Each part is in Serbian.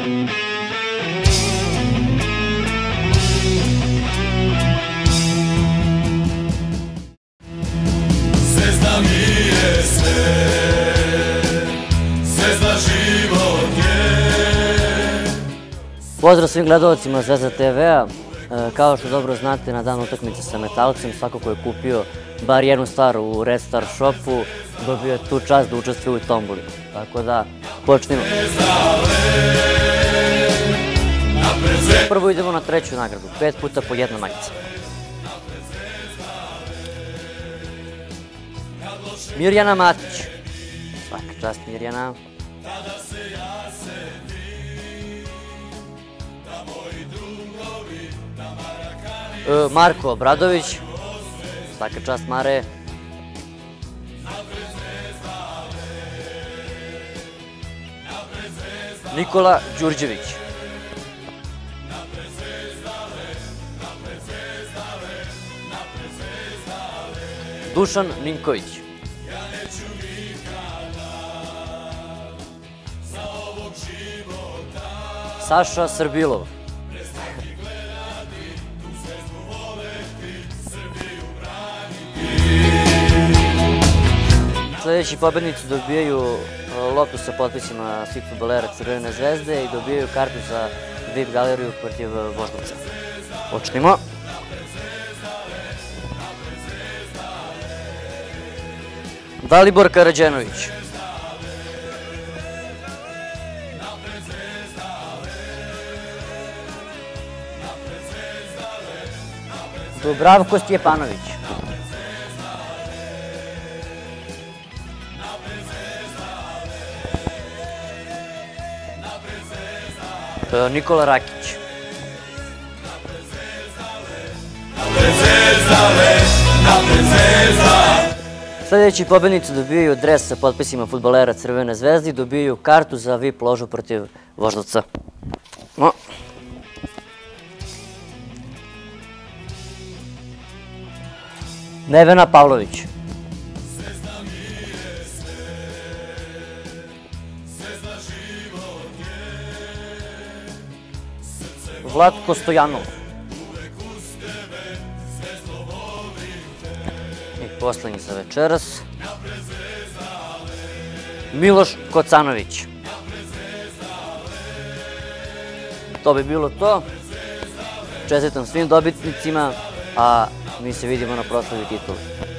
Zvezda mi je sve, zvezda život je. Pozdrav svim gledalcima Zvezda TV-a. Kao što dobro znate, na dan utakmice sa Metalcem, svako ko je kupio bar jednu stvar u Red Star shopu, dobio je tu čast da učestvuje u tomboli. Tako da, počnimo. Prvo idemo na treću nagradu, 5 puta po jedna majica. Mirjana Matić. Svaka čast Mirjana. Marko Obradović. Svaka čast Mare. Nikola Đurđević. Dušan Ninković. Saša Srbilov. Sljedeći pobednici dobijaju loptu sa potpisima svih fudbalera Crvene zvezde i dobijaju kartu za VIP galeriju protiv Voždovca. Počnimo. Dalibor Karađenović. Dubravko Stjepanović. Nikola Rakić. Sljedeći pobednici dobijaju dres sa potpisima fudbalera Crvene zvezde i dobijaju kartu za VIP ložu protiv Voždovca. Nevena Pavlović. Vlatko Stojanov. I poslednji za večeras. Miloš Kocanović. To bi bilo to. Čestitam svim dobitnicima, a mi se vidimo na proslavi titula.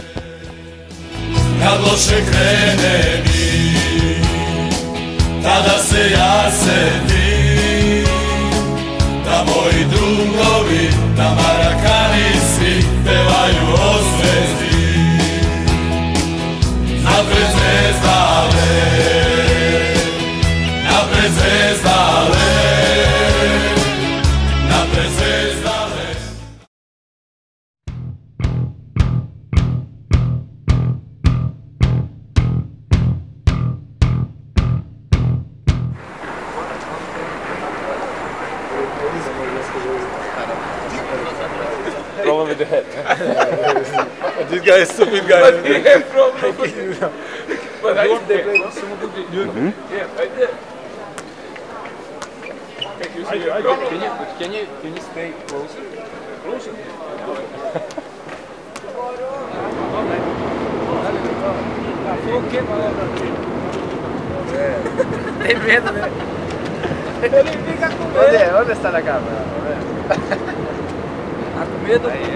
Kad loše krene mi, tada se ja setim, da moji drugovi, da Marakani svi pevaju o zvezdi. Napred zvezdale, napred zvezdale, napred zvezdale. Problem with the head. This guy is stupid guy. But he had problem with it. But I play yeah, right there. Can you stay closer? Closer. ¿Dónde está la cámara? A com medo? Aí.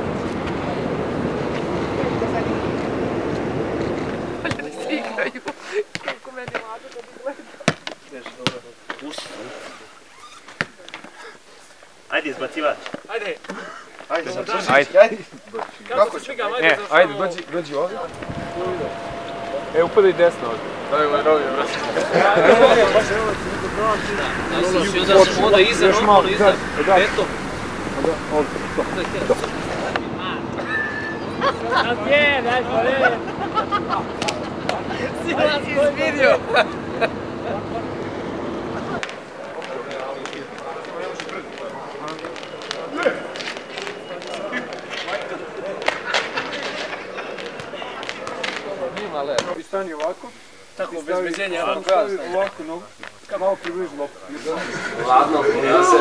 Olha assim, caiu. Quem come animado, tá de guarda. Puxa. Ajde, izbacivač. Ajde. Ajde. Kako će? Ajde, dođi ovdje. Upadaj desno ovdje. Daj, rovi, brate. Onda iza, normalno iza. Petom. Bien, dai, volé. Si vas video. Stani ovako. Tako, bez beđenja. Ovako nogu. Malo približi loptu. Ladno, ja se...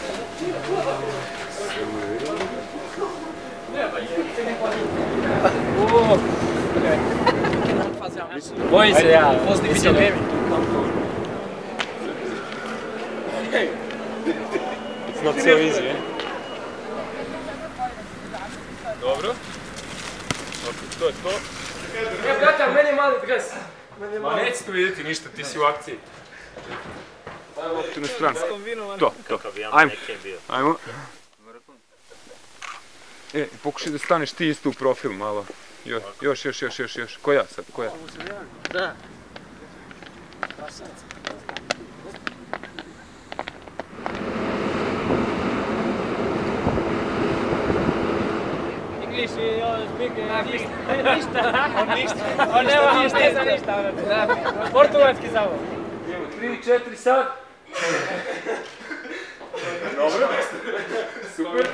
Bojim se ja, vidio mi. It's not so easy, eh? Dobro. To je to. Brate, meni je mali dres. Ma neće tu vidjeti ništa, ti si u akciji. Tu na stranu. To. Ajmo. Ajmo. Pokušaj da staneš ti isto u profil malo. Još. Ko ja sad? Ko ja? Da. English, ništa. On ne zna ništa. Portugalski samo. 3-4 sad. Dobro. Super.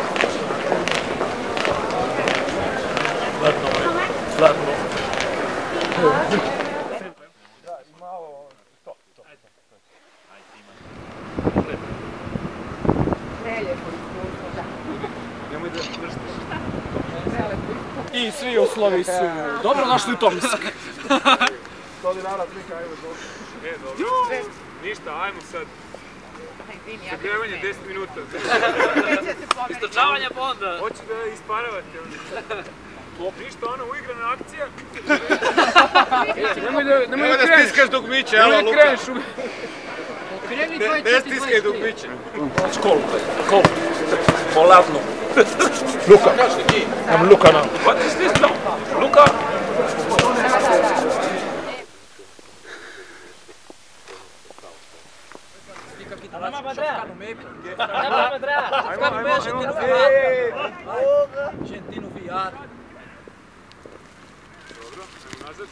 Zlatno. I svi uslovi su dobro došli u Tomisak. 100 dinara, klika, ajmo dobro. Ništa, ajmo sad. Zagrevanje 10 minuta. Istočavanje bonda. Hoću da isparavate. Ništa, ono, uigrana akcija. Nemoj da stiskaš dugmiće, evo Luka. Ne stiskaj dugmiće. Kol. Poladno. Luka. I'm Luka now. What is this now? Luka. Gentino viado. Dobro, nazad.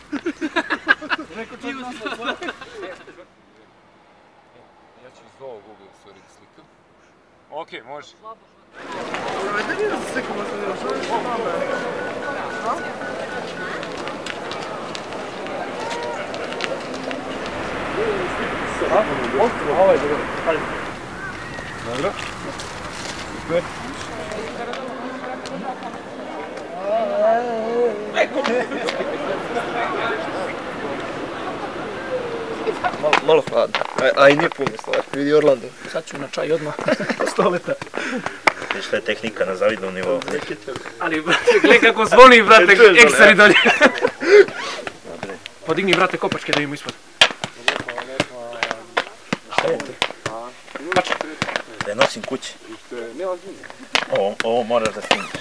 Ja ću iz ovog ugla stvoriti sliku. Okej, može. Dobro. Super. Malo hladno, a i nije puno stvar, vidi Orlando. Sad ću na čaj odmah, stoleta. Viš što je tehnika na zavidnom nivou. Ali, gledaj kako zvoni, brate, eksari dolje. Podigni, brate, kopačke da imamo ispod. Da je nosim kući. Ovo moraš da snimiš.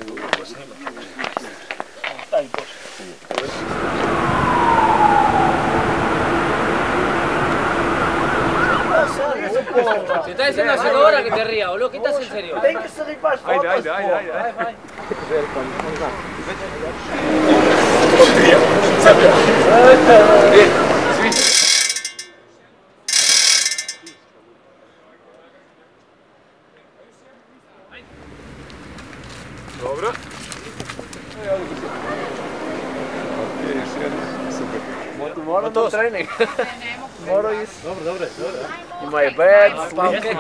Si estás diciendo hace 2 horas que te rías, boludo, ¿qué estás en serio? Ajde. Dobro. Super. Moram da trening. Moram is. Dobro. Ima je bed, slike.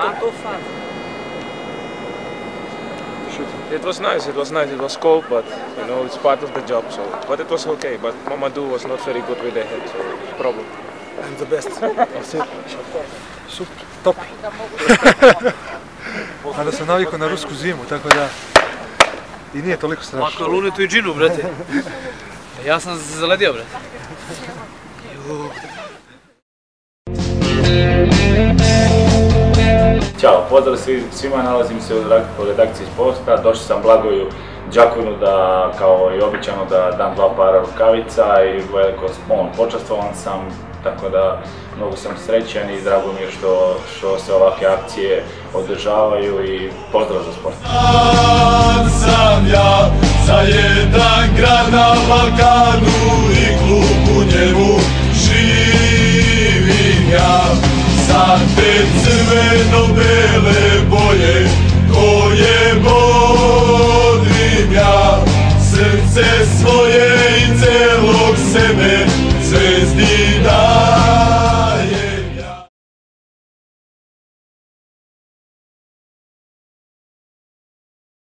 It was nice, it was cold, but you know, it's part of the job, so. But it was okay, but Mamadou was not very good with the head, so problem. I'm the best. Super, top. Kada sam navikao na rusku zimu, tako da i nije toliko strašno. Maka lunetu i džinu, brate. Ja sam zaledio, brate. Ćao, pozdrav svima, nalazim se u redakciji Sporta, došao sam Blagoju Đakovinu da, kao i običano, da dam 2 para rukavica i veliko počastvovan sam, tako da mnogo sam srećan i drago mi je što se ovakve akcije održavaju i pozdrav za sport. Sam ja za jedan grad na Balkanu i klub u njemu živim ja. Za te crveno-bele boje koje bodrim ja, srce svoje i celo